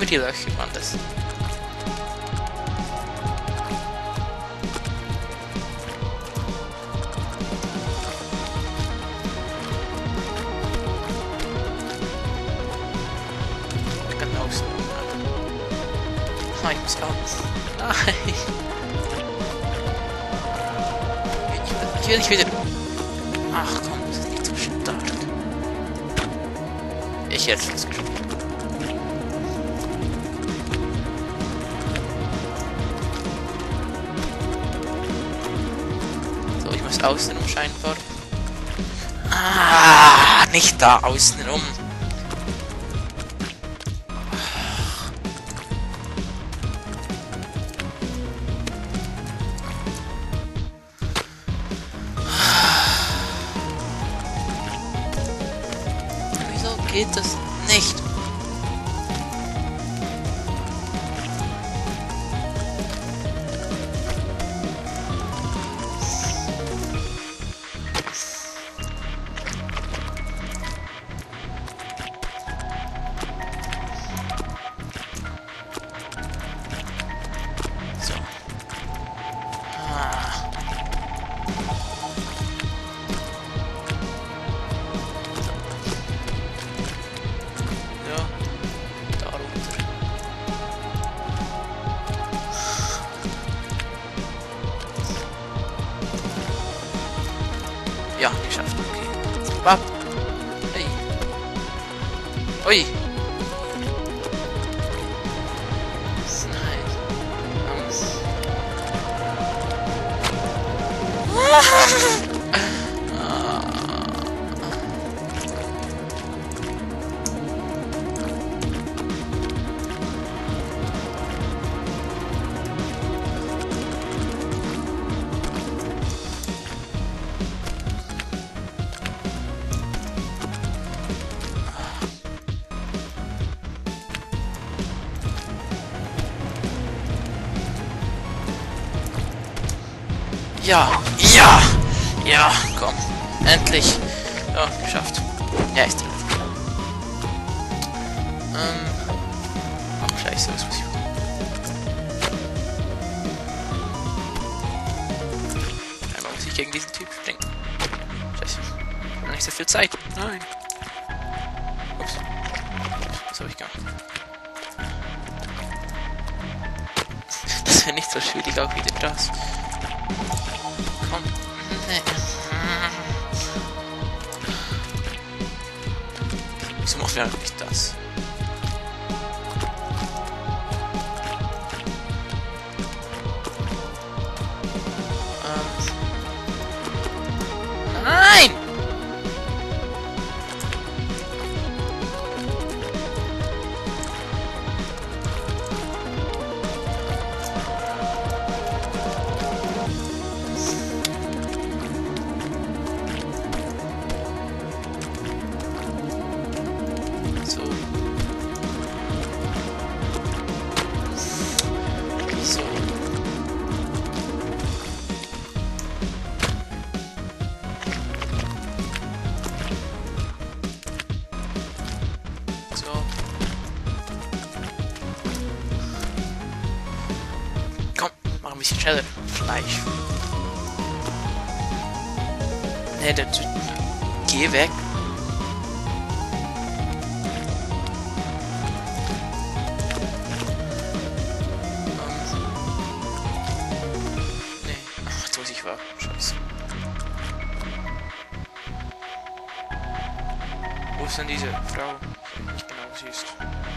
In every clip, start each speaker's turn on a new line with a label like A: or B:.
A: immer die Löcher, Mann, das. Ich kann außen. Nein, ich muss raus. Nein. Ich will nicht wieder. Ach komm, das ist nicht so stark. Ich jetzt es geschafft. So, ich muss außenrum scheinbar. Ah, nicht da, außenrum. Geht das nicht? So. Ja, geschafft. Okay. Wap. Hey. Ui. Ja, ja, ja, komm, endlich. Ja, geschafft. Ja, ist drin. Ach, scheiße, was muss ich machen? Einmal muss ich gegen diesen Typ springen. Scheiße, ich habe nicht so viel Zeit. Nein. Ups. Was habe ich gemacht? Das wäre nicht so schwierig, auch wieder das. Komm. Nee. Wieso machen wir eigentlich das? Nein! Ein bisschen schneller. Fleisch. Ne, der Typ. Geh weg. Ne. Ach, jetzt muss ich warten. Scheiße. Wo ist denn diese Frau? Ich weiß nicht genau, wo sie ist.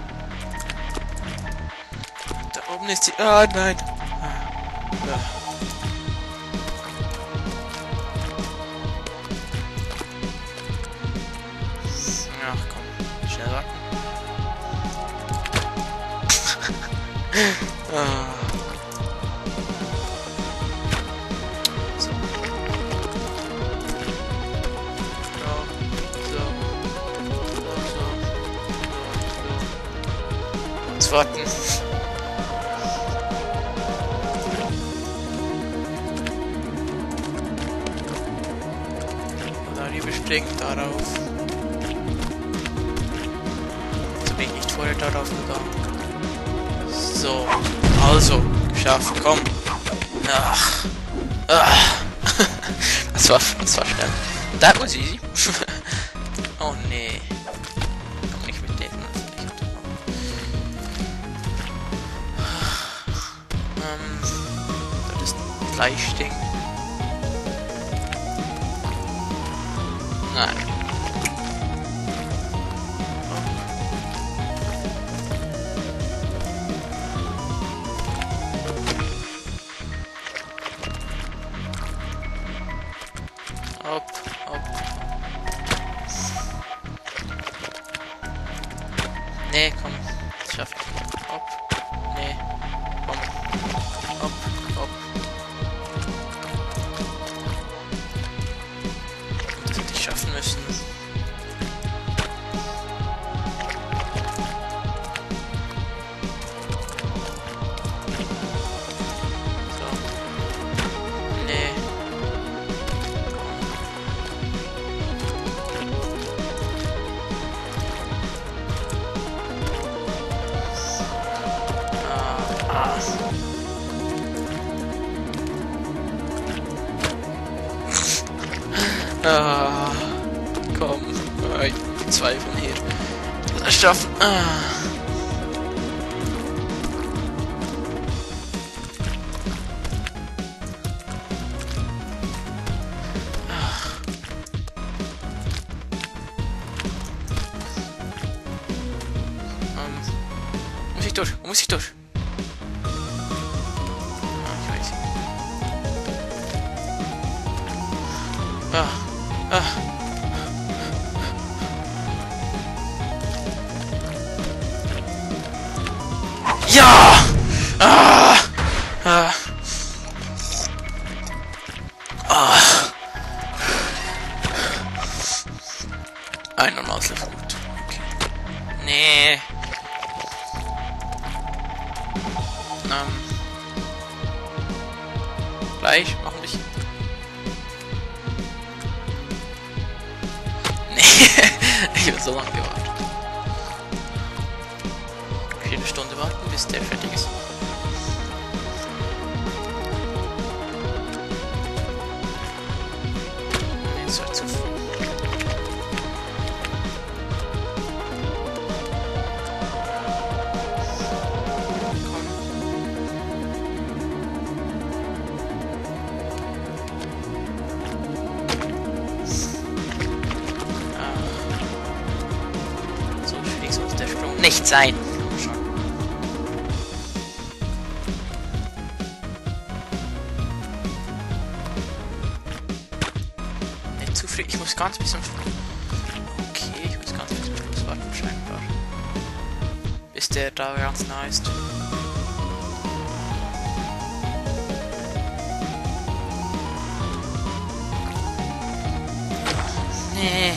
A: Da oben ist sie. Ah, nein. Ja. Ach komm, schnell warten. So. Jetzt warten. Springt darauf. Jetzt bin ich nicht vorher darauf gegangen. So, also, geschafft, komm. Ach. Das war schnell. That was easy. Oh nee. Komm nicht mit denen. Das ist ein Gleichding. Nein. Hopp, hopp. Nee, komm. Das schafft ich. Hopp. Nee. Komm. Hopp, hopp. Das hätte ich schaffen müssen. So. Nee. Komm. Zwei von hier. Das schaffen. Muss ich durch? Wo muss ich durch? Ich weiß. Ja! Ein normales Level, gut. Okay. Nee. Gleich, mach ein bisschen. Nee. Ich hab so lange gewartet. Eine Stunde warten, bis der fertig ist. Jetzt wird zu früh. So schwierig sollte der Sprung nicht sein. Ich muss ganz bis zum Okay, ich muss ganz bis zum Schluss warten, scheinbar. Bis der da ganz nah ist. Nee.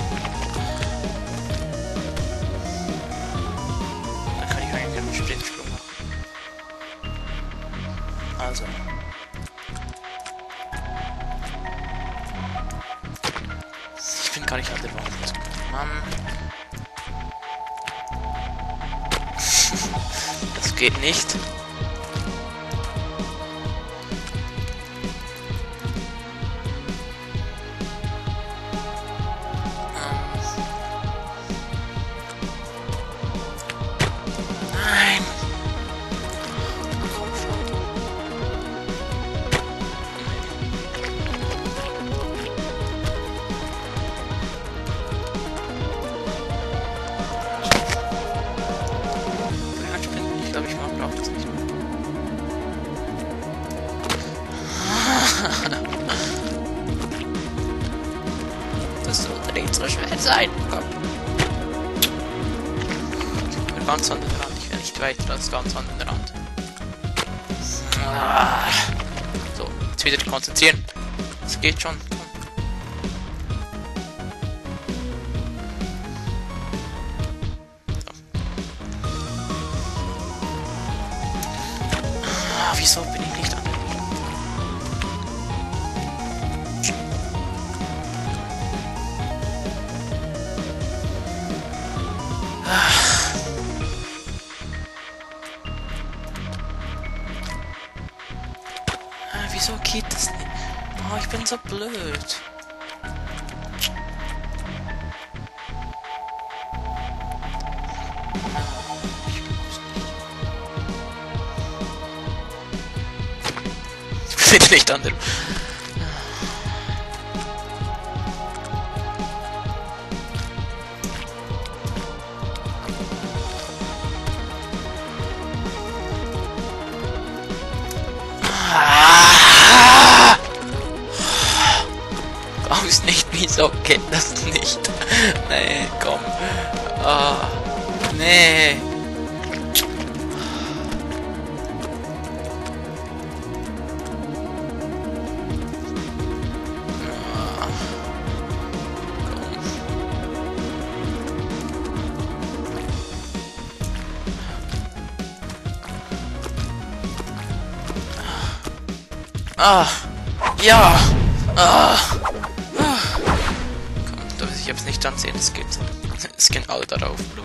A: Da kann ich eigentlich einen Sprintsprung machen. Also. Ich bin gar nicht an der Wand. Mann. Das geht nicht. Nein. Komm schon. Ich glaube, ich brauche das nicht mehr. Das sollte nicht so schwer sein. Komm. Ganz an den Rand. Ich will nicht weiter als ganz an den Rand. So, jetzt wieder konzentrieren. Es geht schon. Wieso bin ich nicht an der Rand? geht das nicht? Oh, ich bin so blöd. Ich bin nicht an dem. Kommst nicht, wieso geht das nicht? Nee, komm. Ah, nee. Ah, ja. Ah. Komm, darf ich jetzt nicht ansehen, es geht. Es gehen alle darauf, Blut.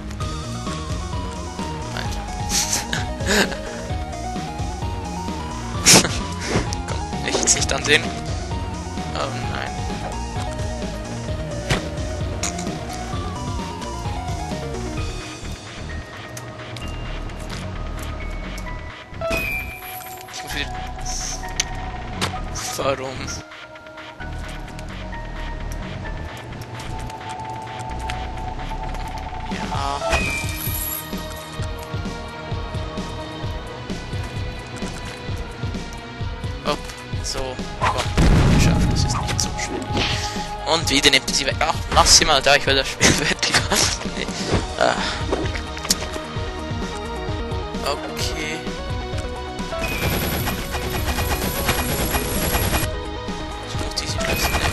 A: Komm, ich jetzt nicht ansehen. Oh nein. Ich will... Warum? Ja. Hopp, so, komm, geschafft, das ist nicht so schwierig. Und wieder nimmt er sie weg. Ach, lass sie mal da, ich will das Spiel fertig haben. Nee. Ah. Okay. Ich muss diese Schlüssel nehmen.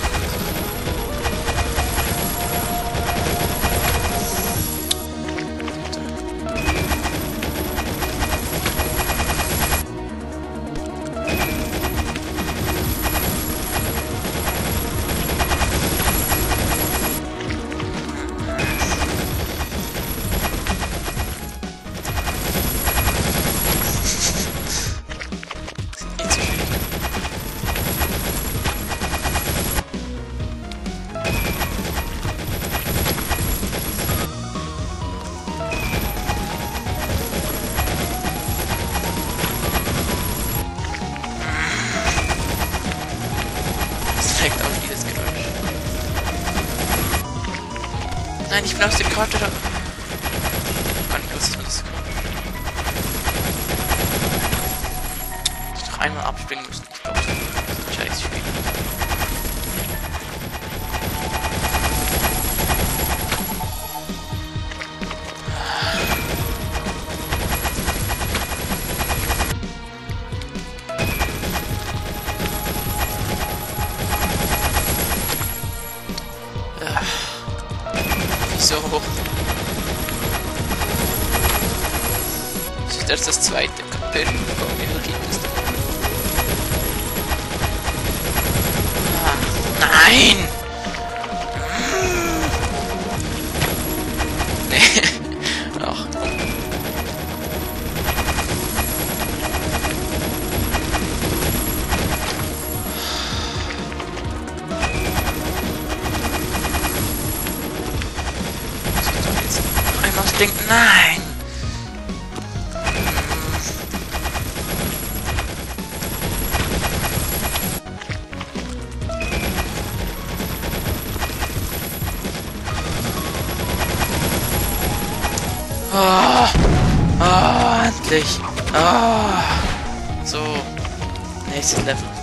A: Nein, ich bin aus der Karte da. Kann ich was das kann. Ich doch einmal abspringen müssen. Ich glaube, das ist ein scheiß Spiel. So hoch. Das ist erst das zweite Kapitel. Wie viel gibt es denn? Ah, nein! Nee. Ach. Nein! Oh, oh, endlich! Oh. So, nächstes Level.